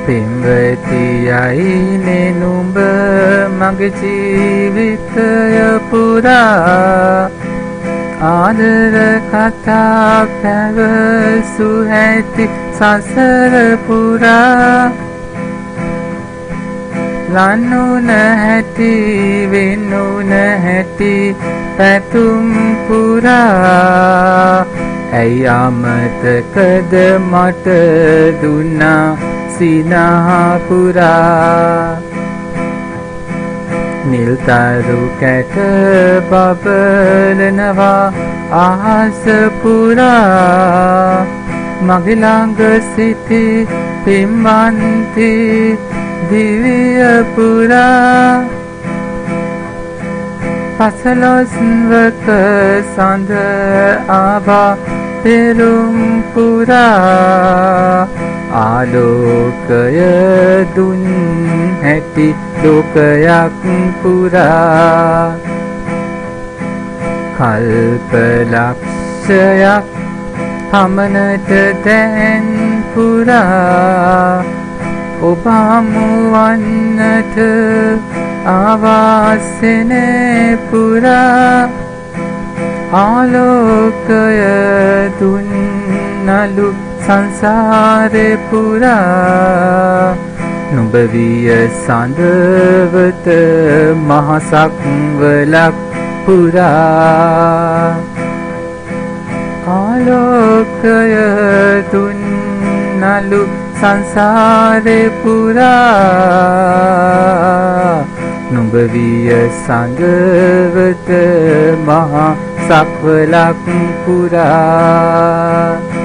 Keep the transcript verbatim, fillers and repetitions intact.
පින්වතියයි නෙනුඹ මගේ ජීවිතය පුරා ආදර කතා පැවසු හැටි සසර පුරා ලන්නුන හැටි වෙන්නුන හැටි පැතුම් පුරා ඇයි අමතකද මට දුන්නා සිනහා පුරා නිල්තරු කැට බබලනවා අහස පුරා මගේ ළඟ සිටි පිම්වන්ති දිවිය පුරා පසළොස්වක සඳ ආවා පෙරුම් පුරා ආලෝකය දුන් හැටි ලෝකයක් පුරා කල්පලක්ෂයක් පමණට දැන් පුරා ඔබ හමුවන්නට ආවාසනේ පුරා ආලෝකය දුන්නලු සංසාරේ පුරා නුඹ විය සඳවත මහසක් වලක් පුරා ආලෝකය දුන්නලු සංසාරේ පුරා නුඹ විය සඳවත මහසක් වලක් පුරා